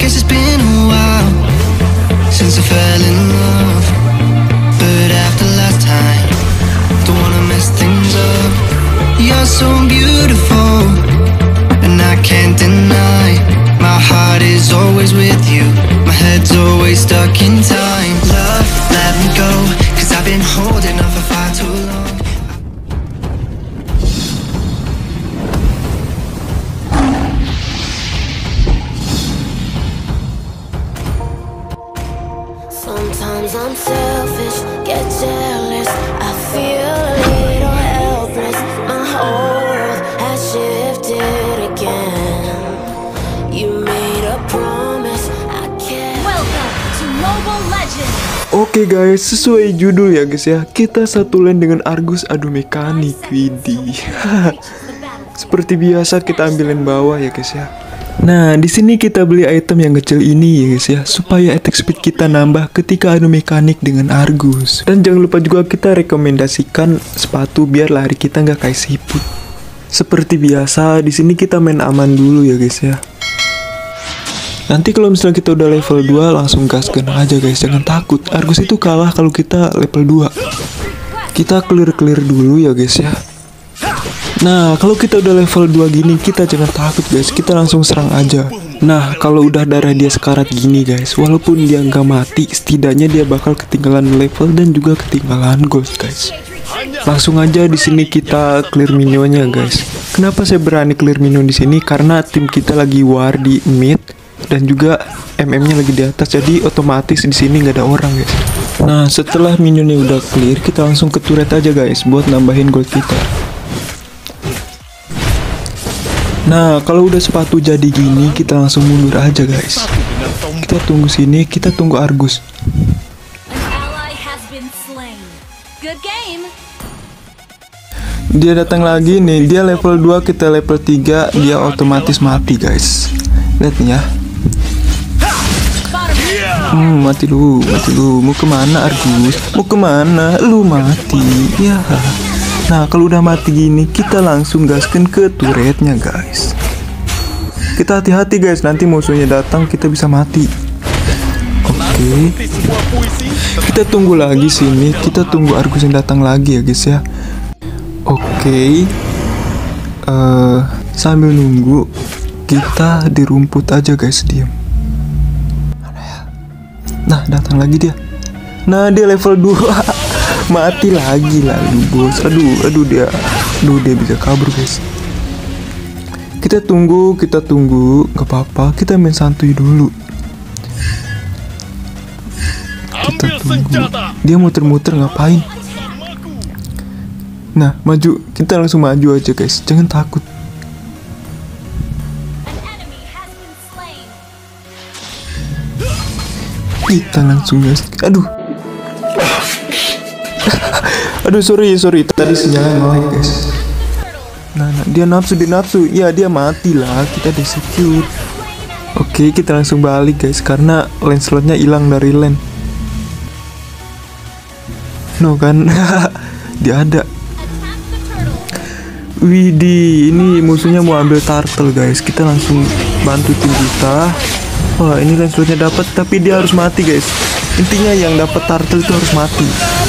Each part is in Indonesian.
Guess it's been a while since I fell in love, but after last time, don't wanna mess things up. You're so beautiful, and I can't deny. My heart is always with you, my head's always stuck in time. Love, let me go, 'cause I've been holding on for far too long. Sometimes I'm selfish, get jealous, I feel a little helpless. My whole world has shifted again. You made a promise, I can't. Welcome to Mobile Legends. Oke guys, sesuai judul ya guys ya, kita satu lane dengan Argus adu mekanik. Widih. Seperti biasa kita ambilin bawah ya guys ya. Nah, di sini kita beli item yang kecil ini ya guys ya, supaya attack speed kita nambah ketika adu mekanik dengan Argus. Dan jangan lupa juga kita rekomendasikan sepatu biar lari kita nggak kayak siput. Seperti biasa, di sini kita main aman dulu ya guys ya. Nanti kalau misalnya kita udah level 2 langsung gaskan aja guys, jangan takut. Argus itu kalah kalau kita level 2. Kita clear dulu ya guys ya. Nah, kalau kita udah level 2 gini, kita jangan takut guys, kita langsung serang aja. Nah, kalau udah darah dia sekarat gini guys, walaupun dia nggak mati, setidaknya dia bakal ketinggalan level dan juga ketinggalan gold guys. Langsung aja di sini kita clear minionnya guys. Kenapa saya berani clear minion di sini? Karena tim kita lagi war di mid dan juga MM-nya lagi di atas, jadi otomatis di sini nggak ada orang guys. Nah, setelah minionnya udah clear, kita langsung ke turret aja guys buat nambahin gold kita. Nah, kalau udah sepatu jadi gini, kita langsung mundur aja guys. Kita tunggu sini, kita tunggu Argus. Dia datang lagi nih, dia level 2, kita level 3, dia otomatis mati guys. Lihat nih ya. Mati lu. Mau kemana Argus? Mau kemana? Lu mati. Ya. Nah, kalau udah mati gini, kita langsung gaskan ke turretnya guys. Kita hati-hati guys, nanti musuhnya datang kita bisa mati. Oke. Kita tunggu lagi sini, kita tunggu Argus yang datang lagi ya guys ya. Oke. Sambil nunggu, kita di rumput aja guys, diam. Mana ya? Nah, datang lagi dia. Nah, dia level 2. Mati lagi lalu bos. Aduh dia bisa kabur guys. Kita tunggu, gak apa-apa, kita main santuy dulu. Kita tunggu. Dia muter-muter ngapain? Nah, maju, kita langsung maju aja guys, jangan takut. Kita langsung guys. Aduh sorry tadi sinyalnya nge-lag guys. Nah, dia nafsu, ya dia mati lah, kita di-secure. Oke, kita langsung balik guys, karena lane slotnya hilang dari lane. No kan, dia ada. Widih, ini musuhnya mau ambil turtle guys, kita langsung bantu tim kita. Wah, ini lane slotnya dapat, tapi dia harus mati guys. Intinya yang dapat turtle itu harus mati.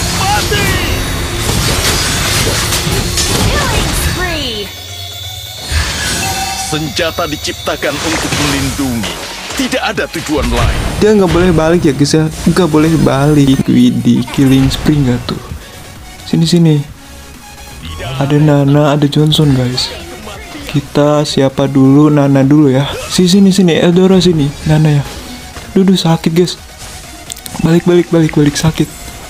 Senjata diciptakan untuk melindungi, tidak ada tujuan lain. Dia nggak boleh balik ya guys ya, nggak boleh balik. Widih, killing spree nggak tuh? Sini. Ada Nana, ada Johnson guys. Kita siapa dulu? Nana dulu ya. Sini. Eldora sini, Nana ya. Duh sakit guys. Balik sakit.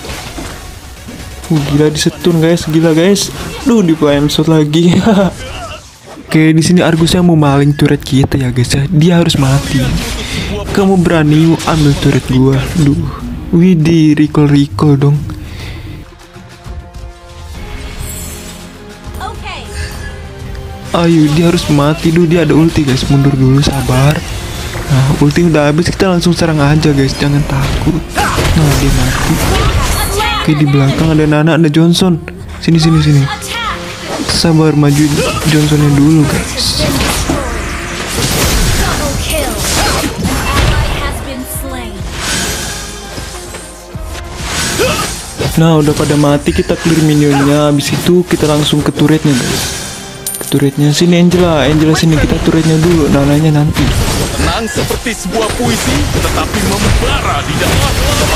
Gila disetun guys, di flame shot lagi. Oke, di sini Argusnya mau maling turret kita ya guys ya. Dia harus mati. Kamu berani ambil turret gua? Widih, recall dong. Ayo, dia harus mati dulu. Dia ada ulti guys, mundur dulu, sabar. Nah, ulti udah habis, kita langsung serang aja guys, jangan takut. Nah, dia mati. Oke, di belakang ada Nana, ada Johnson. Sini. Sabar, maju Johnsonnya dulu guys. Nah udah pada mati, kita clear minionnya. Habis itu kita langsung ke turretnya guys. Ke turretnya sini Angela, Angela sini, kita turretnya dulu, nananya nanti. Tenang seperti sebuah puisi, tetapi membara di dalam.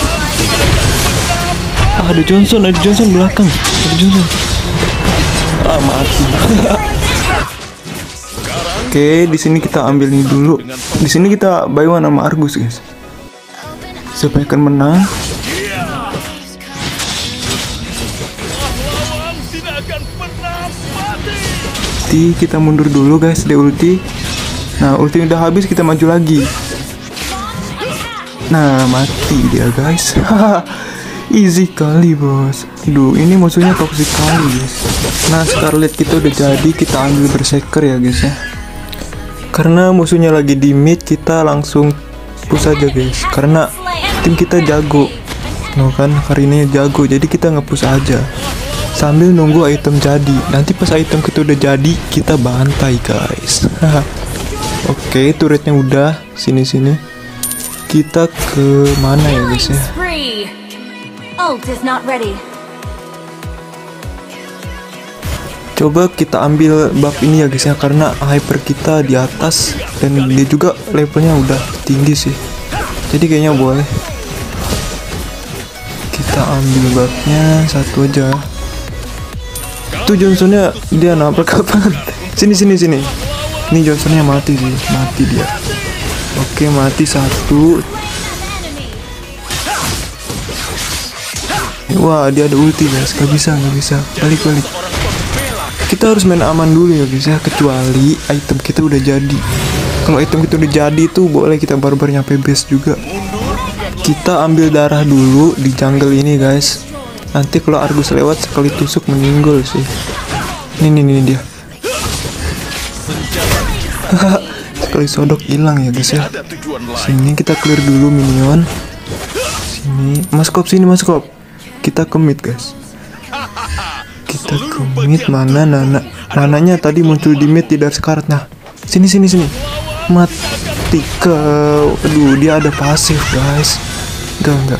Ada Johnson belakang. Ada Johnson. Mati. Oke, di sini kita ambil ini dulu. Di sini kita buy one sama Argus, guys. Siapa yang akan menang? Kita mundur dulu, guys. Dia ulti. Nah, ulti udah habis, kita maju lagi. Nah, mati dia, guys. Easy kali, bos. Duh, ini musuhnya toxic kali, guys. Nah, Scarlet kita udah jadi, kita ambil berserker ya, guys ya. Karena musuhnya lagi di mid, kita langsung push aja, guys. Karena tim kita jago. No kan, Karina jago, jadi kita nge-push aja. Sambil nunggu item jadi. Nanti pas item kita udah jadi, kita bantai, guys. Oke, turretnya udah. Sini. Kita ke mana ya, guys ya? Ult is not ready. Coba kita ambil buff ini ya guys ya, karena hyper kita di atas dan dia juga levelnya udah tinggi sih. Jadi kayaknya boleh. Kita ambil buffnya satu aja. Tuh Johnsonnya dia nabrak kapan? Sini. Ini Johnsonnya mati sih, mati dia. Oke, mati satu. Wah, dia ada ulti guys, gak bisa. Balik. Kita harus main aman dulu ya guys ya, kecuali item kita udah jadi. Kalau item kita udah jadi tuh boleh kita baru nyampe base juga. Kita ambil darah dulu di jungle ini guys. Nanti kalau Argus lewat sekali tusuk meninggal sih. Ini dia. Sekali sodok hilang ya guys ya. Sini kita clear dulu minion. Sini, Maskop sini. Kita ke mid guys. Kita ke mid, mana Nananya tadi muncul di mid, tidak sekarat. Nah, sini. Mati kau. Aduh, dia ada pasif guys. Enggak.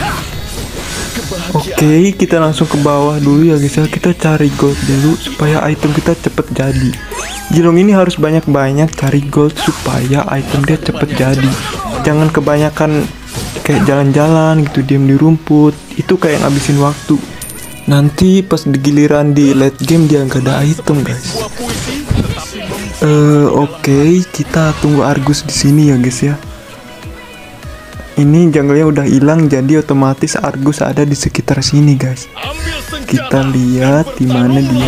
Oke, kita langsung ke bawah dulu ya guys ya. Kita cari gold dulu supaya item kita cepet jadi. Jilong ini harus banyak-banyak cari gold supaya item dia cepet jadi. Jangan kebanyakan kayak jalan-jalan gitu, diam di rumput, itu kayak ngabisin waktu. Nanti pas di giliran di late game dia nggak ada item guys. Oke, kita tunggu Argus di sini ya guys ya. Ini jungle-nya udah hilang, jadi otomatis Argus ada di sekitar sini guys. Kita lihat di mana dia.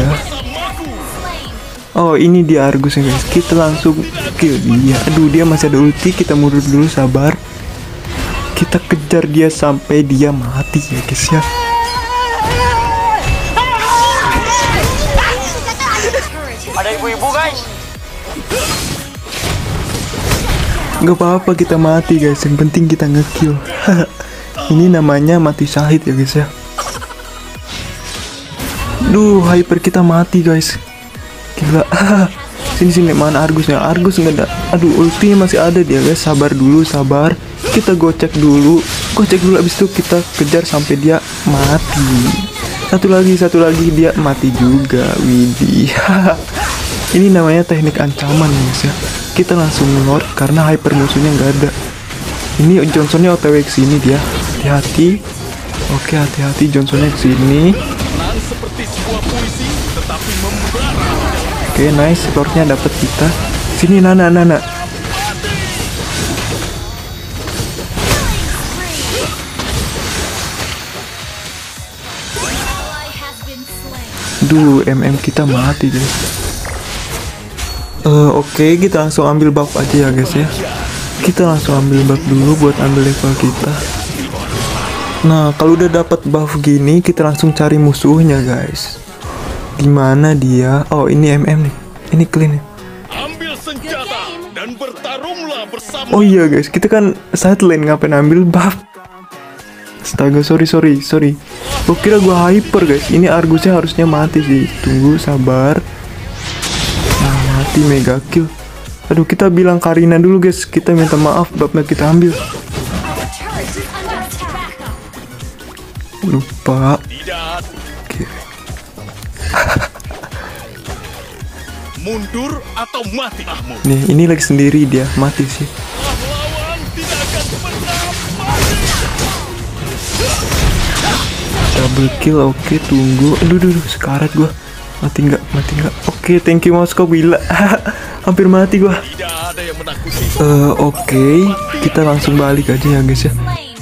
Oh, ini dia Argus ya guys. Kita langsung kill dia. Aduh, dia masih ada ulti. Kita mundur dulu, sabar. Kita kejar dia sampai dia mati ya guys ya. Ada ibu-ibu guys. Gak apa-apa kita mati guys, yang penting kita ngekill. Ini namanya mati syahid ya guys ya. Duh, hyper kita mati guys. Gila. Sini, mana Argusnya? Argus nggak ada. Aduh, ultinya masih ada dia guys. Sabar dulu, sabar. Kita gocek dulu. Abis itu kita kejar sampai dia mati. Satu lagi dia mati juga. Widih. Ini namanya teknik ancaman guys ya. Kita langsung lord karena hyper musuhnya nggak ada. Ini Johnsonnya OTW ke sini dia. Hati-hati. Oke, hati-hati Johnsonnya ke sini. Oke, nice, lordnya dapat kita. Sini Nana. Duh, MM kita mati guys. Oke, kita langsung ambil buff aja ya guys ya. Kita langsung ambil buff dulu buat ambil level kita. Nah, kalau udah dapat buff gini, kita langsung cari musuhnya guys. Gimana dia? Oh, ini MM nih. Ini clean nih. Ambil senjata dan bertarunglah bersama. Oh iya guys, kita kan side lane, ngapain ambil buff? Astaga, sorry. Gua kira gua hyper guys. Ini Argusnya harusnya mati sih. Tunggu, sabar. Nah, mati mega kill. Aduh, kita bilang Karina dulu guys. Kita minta maaf buffnya kita ambil. Lupa. Tidak. Oke. Mundur atau mati ahmu. Nih, ini lagi sendiri dia, mati sih. Pahlawan tidak akan pernah mati. Double kill, oke, tunggu. Aduh, sekarat gua. Mati nggak? Oke, thank you Moskow, gila. Hampir mati gua. Tidak ada yang menakuti. Oke, kita langsung balik aja ya guys ya. Slain.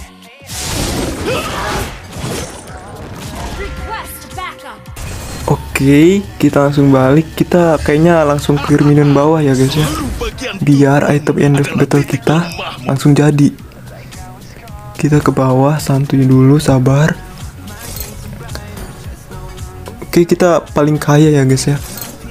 Request backup. Oke, kita langsung balik. Kita kayaknya langsung clear minion bawah ya guys ya. Baru bagian Biar item end of battle kita langsung jadi. Kita ke bawah, santuy dulu, sabar. Oke, kita paling kaya ya guys ya.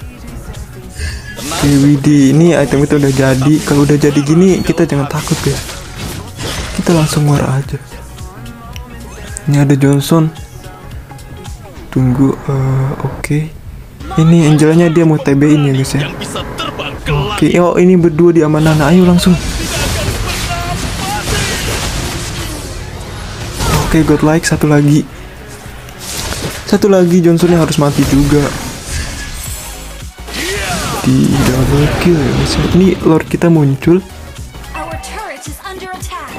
Oke, widih, ini item kita udah jadi. Kalau udah jadi gini, kita jangan takut guys. Kita langsung war aja. Ini ada Johnson. Tunggu, oke. Ini Angelanya dia mau TB-in ya guys ya. yang bisa terbang ke langit. Oke, oh ini berdua di Amanana, ayo langsung. Oke, godlike satu lagi. Satu lagi Johnsonnya harus mati juga. Di double kill ya guys. Ini Lord kita muncul. Our turret is under attack.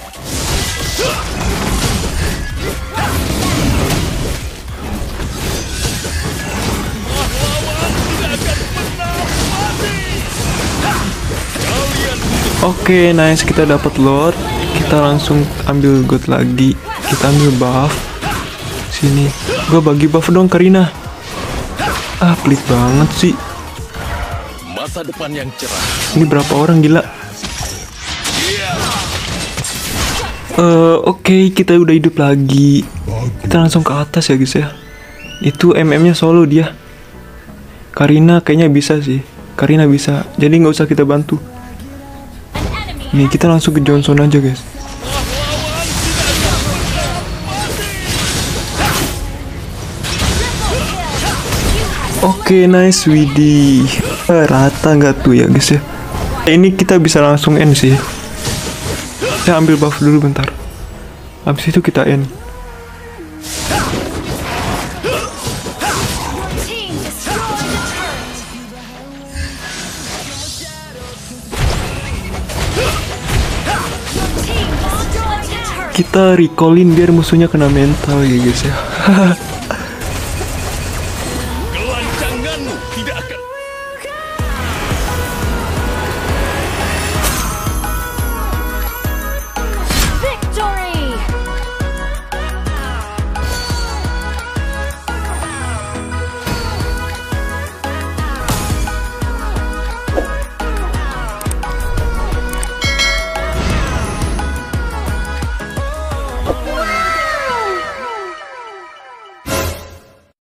Oke, nice, kita dapat Lord. Kita langsung ambil god lagi. Kita ambil buff. Sini, gua bagi buff dong Karina. Ah, pelit banget sih. Masa depan yang cerah. Ini berapa orang gila? Oke, kita udah hidup lagi. Kita langsung ke atas ya guys ya. Itu MM-nya solo dia. Karina kayaknya bisa sih. Karina bisa. Jadi nggak usah kita bantu. Nih, kita langsung ke Johnson aja guys. Oke, nice, widih. Rata nggak tuh ya guys ya. Ini kita bisa langsung end sih. Saya ambil buff dulu bentar. Habis itu kita end. Team destroy the turret. Team destroy the turret. Kita recallin biar musuhnya kena mental ya guys ya.